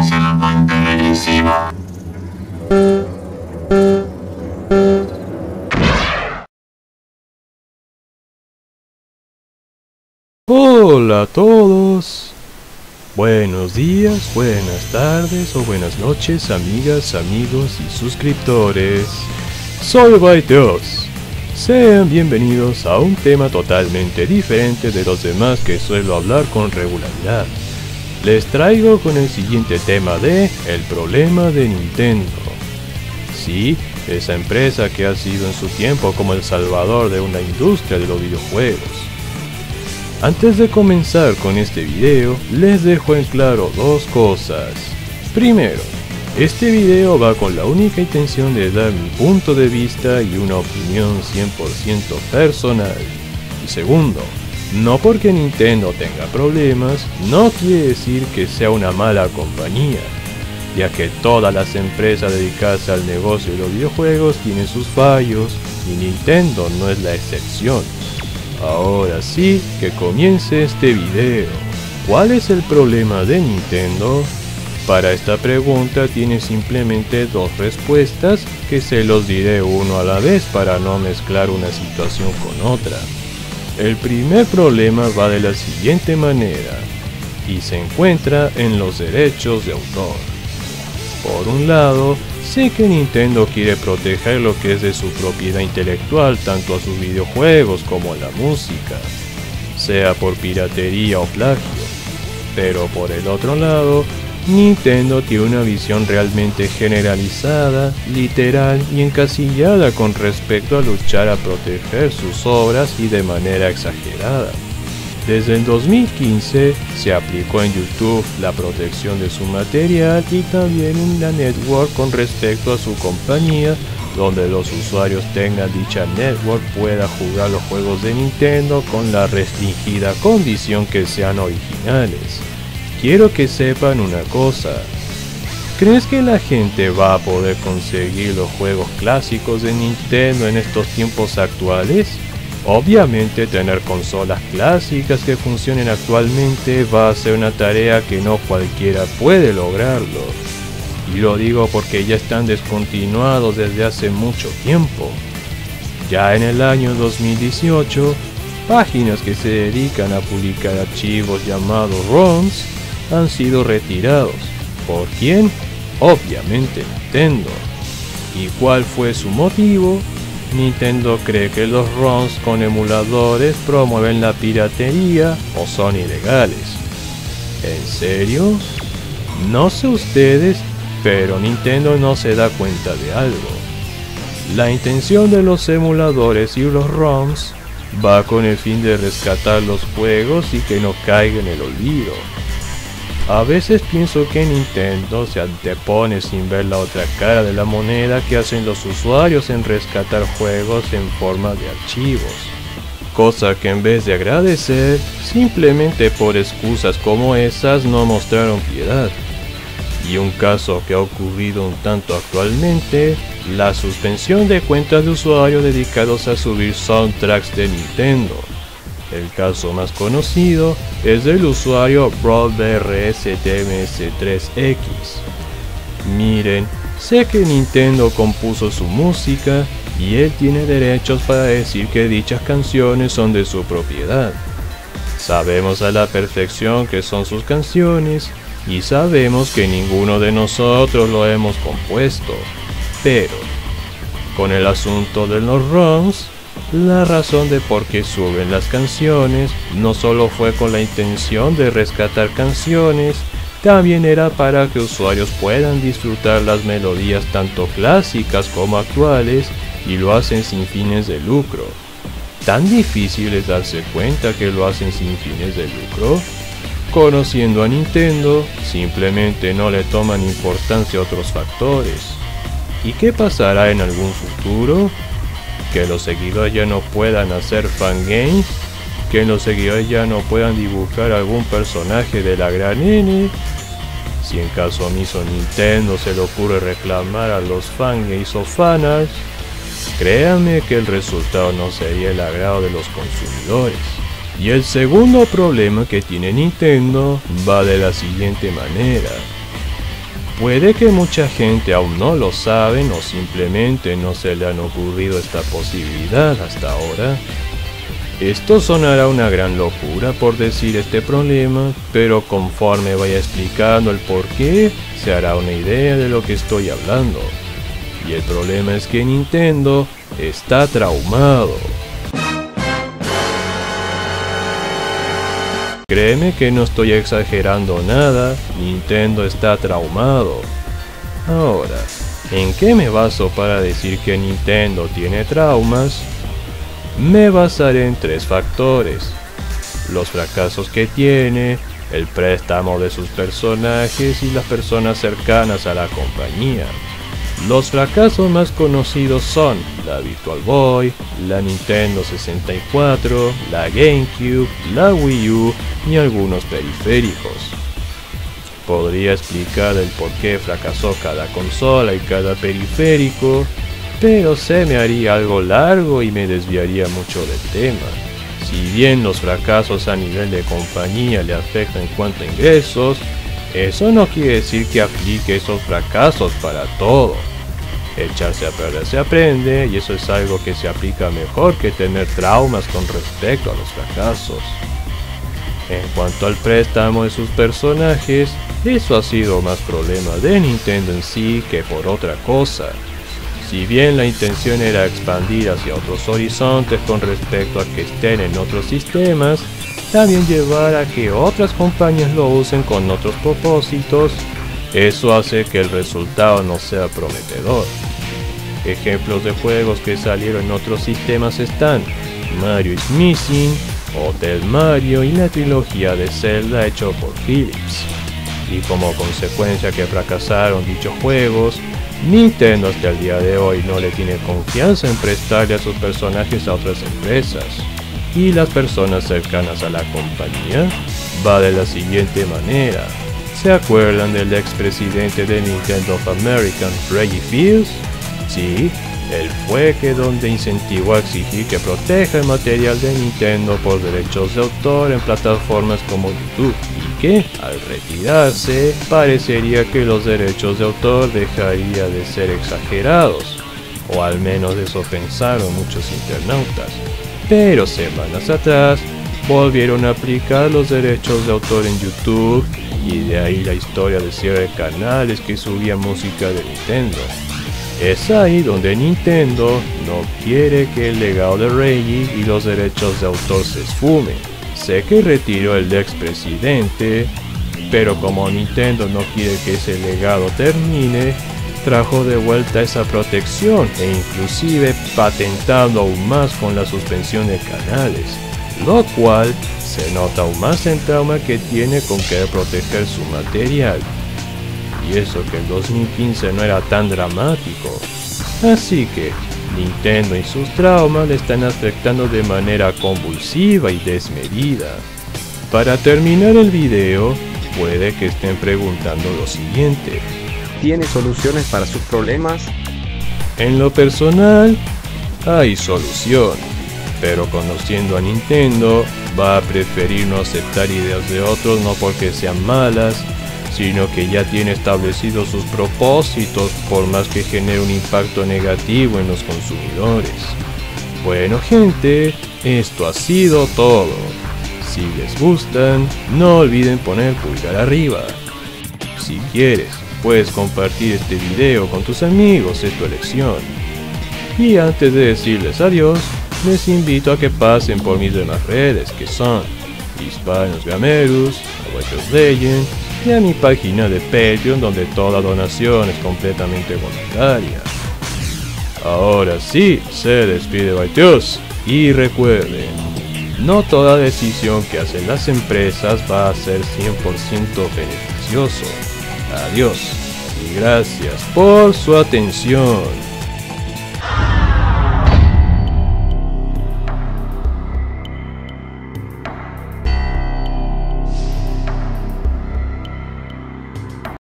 se lo montan encima. Hola a todos. Buenos días, buenas tardes o buenas noches, amigas, amigos y suscriptores. Soy Baiteos. Sean bienvenidos a un tema totalmente diferente de los demás que suelo hablar con regularidad. Les traigo con el siguiente tema de el problema de Nintendo. Sí, esa empresa que ha sido en su tiempo como el salvador de una industria de los videojuegos. Antes de comenzar con este video, les dejo en claro dos cosas. Primero, este video va con la única intención de dar mi punto de vista y una opinión 100% personal. Y segundo, no porque Nintendo tenga problemas, no quiere decir que sea una mala compañía, ya que todas las empresas dedicadas al negocio de los videojuegos tienen sus fallos, y Nintendo no es la excepción. Ahora sí, que comience este video. ¿Cuál es el problema de Nintendo? Para esta pregunta tiene simplemente dos respuestas que se los diré uno a la vez para no mezclar una situación con otra. El primer problema va de la siguiente manera y se encuentra en los derechos de autor. Por un lado, sé que Nintendo quiere proteger lo que es de su propiedad intelectual tanto a sus videojuegos como a la música, sea por piratería o plagio, pero por el otro lado, Nintendo tiene una visión realmente generalizada, literal y encasillada con respecto a luchar a proteger sus obras y de manera exagerada. Desde el 2015 se aplicó en YouTube la protección de su material y también en la network con respecto a su compañía, donde los usuarios tengan dicha network pueda jugar los juegos de Nintendo con la restringida condición que sean originales. Quiero que sepan una cosa. ¿Crees que la gente va a poder conseguir los juegos clásicos de Nintendo en estos tiempos actuales? Obviamente tener consolas clásicas que funcionen actualmente va a ser una tarea que no cualquiera puede lograrlo. Y lo digo porque ya están descontinuados desde hace mucho tiempo. Ya en el año 2018, páginas que se dedican a publicar archivos llamados ROMs han sido retirados. ¿Por quién? Obviamente Nintendo. ¿Y cuál fue su motivo? Nintendo cree que los ROMs con emuladores promueven la piratería o son ilegales. ¿En serio? No sé ustedes, pero Nintendo no se da cuenta de algo. La intención de los emuladores y los ROMs va con el fin de rescatar los juegos y que no caigan en el olvido. A veces pienso que Nintendo se antepone sin ver la otra cara de la moneda que hacen los usuarios en rescatar juegos en forma de archivos. Cosa que en vez de agradecer, simplemente por excusas como esas no mostraron piedad. Y un caso que ha ocurrido un tanto actualmente, la suspensión de cuentas de usuarios dedicados a subir soundtracks de Nintendo. El caso más conocido es del usuario BroDRSTMS3X. Miren, sé que Nintendo compuso su música y él tiene derechos para decir que dichas canciones son de su propiedad. Sabemos a la perfección que son sus canciones y sabemos que ninguno de nosotros lo hemos compuesto. Pero, con el asunto de los ROMs, la razón de por qué suben las canciones no solo fue con la intención de rescatar canciones, también era para que usuarios puedan disfrutar las melodías tanto clásicas como actuales y lo hacen sin fines de lucro. ¿Tan difícil es darse cuenta que lo hacen sin fines de lucro? Conociendo a Nintendo, simplemente no le toman importancia a otros factores. ¿Y qué pasará en algún futuro? ¿Que los seguidores ya no puedan hacer fangames? ¿Que los seguidores ya no puedan dibujar algún personaje de la gran N? Si en caso omiso Nintendo se le ocurre reclamar a los fangames o fanarts, créanme que el resultado no sería el agrado de los consumidores. Y el segundo problema que tiene Nintendo va de la siguiente manera. Puede que mucha gente aún no lo saben o simplemente no se le han ocurrido esta posibilidad hasta ahora. Esto sonará una gran locura por decir este problema, pero conforme vaya explicando el porqué, se hará una idea de lo que estoy hablando. Y el problema es que Nintendo está traumado. Créeme que no estoy exagerando nada, Nintendo está traumado. Ahora, ¿en qué me baso para decir que Nintendo tiene traumas? Me basaré en 3 factores: los fracasos que tiene, el préstamo de sus personajes y las personas cercanas a la compañía. Los fracasos más conocidos son la Virtual Boy, la Nintendo 64, la GameCube, la Wii U y algunos periféricos. Podría explicar el por qué fracasó cada consola y cada periférico, pero se me haría algo largo y me desviaría mucho del tema. Si bien los fracasos a nivel de compañía le afectan en cuanto a ingresos, eso no quiere decir que aplique esos fracasos para todo. Echarse a perder se aprende, y eso es algo que se aplica mejor que tener traumas con respecto a los fracasos. En cuanto al préstamo de sus personajes, eso ha sido más problema de Nintendo en sí que por otra cosa. Si bien la intención era expandir hacia otros horizontes con respecto a que estén en otros sistemas, también llevar a que otras compañías lo usen con otros propósitos. Eso hace que el resultado no sea prometedor. Ejemplos de juegos que salieron en otros sistemas están Mario is Missing, Hotel Mario y la trilogía de Zelda hecho por Philips. Y como consecuencia que fracasaron dichos juegos, Nintendo hasta el día de hoy no le tiene confianza en prestarle a sus personajes a otras empresas. Y las personas cercanas a la compañía va de la siguiente manera. ¿Se acuerdan del expresidente de Nintendo of America, Reggie Fils? Sí, él fue donde incentivó a exigir que proteja el material de Nintendo por derechos de autor en plataformas como YouTube, y que, al retirarse, parecería que los derechos de autor dejaría de ser exagerados, o al menos eso pensaron muchos internautas. Pero semanas atrás, volvieron a aplicar los derechos de autor en YouTube, y de ahí la historia de cierre de canales que subían música de Nintendo. Es ahí donde Nintendo no quiere que el legado de Reggie y los derechos de autor se esfumen. Sé que retiró el expresidente, pero como Nintendo no quiere que ese legado termine, trajo de vuelta esa protección e inclusive patentando aún más con la suspensión de canales, lo cual se nota aún más el trauma que tiene con querer proteger su material. Y eso que el 2015 no era tan dramático. Así que Nintendo y sus traumas le están afectando de manera convulsiva y desmedida. Para terminar el video, puede que estén preguntando lo siguiente: ¿tiene soluciones para sus problemas? En lo personal, hay solución, pero conociendo a Nintendo, va a preferir no aceptar ideas de otros no porque sean malas, sino que ya tiene establecidos sus propósitos por más que genere un impacto negativo en los consumidores. Bueno gente, esto ha sido todo. Si les gustan, no olviden poner pulgar arriba. Si quieres, puedes compartir este video con tus amigos, es tu elección. Y antes de decirles adiós, les invito a que pasen por mis demás redes, que son Hispanos Gamerus, Aguachos Legend, y a mi página de Patreon, donde toda donación es completamente voluntaria. Ahora sí, se despide Baitios, y recuerden, no toda decisión que hacen las empresas va a ser 100% beneficioso. Adiós, y gracias por su atención.